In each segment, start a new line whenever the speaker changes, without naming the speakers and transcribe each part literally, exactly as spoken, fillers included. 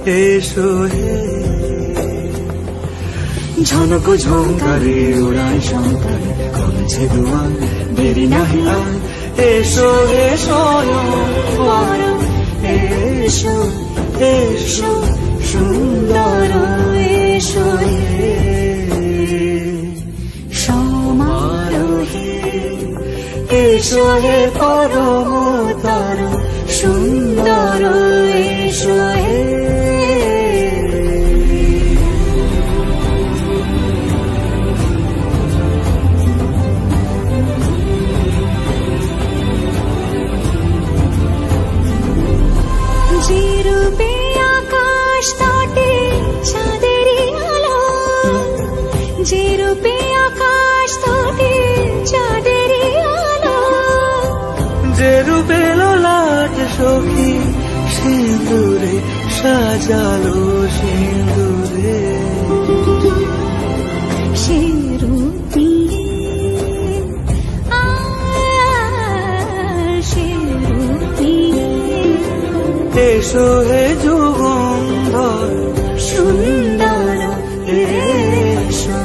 এসো হে ঝনক ঝঙ্কারে উড়ায় শঙ্কারে করেছে দুয়ার দেরি নাহি আর এসো এসো বড় এসো এসো সুন্দর এসো হে সমারোহে এসো হে পরমতর সুন্দর এসো হে যে রূপে আকাশ তটে চাঁদেরই আলো যে রূপে আকাশ তটে চাঁদেরই আলো যে রূপে ললাট সখী সিঁদুরে সাজালো সিঁদুরে সে রূপী এসো হে যুগন্ধর সুন্দর এসো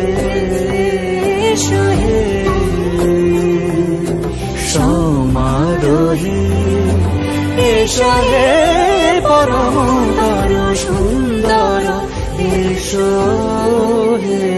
এসো হে সমারোহে এসো হে পরমতর সুন্দর এসো হে।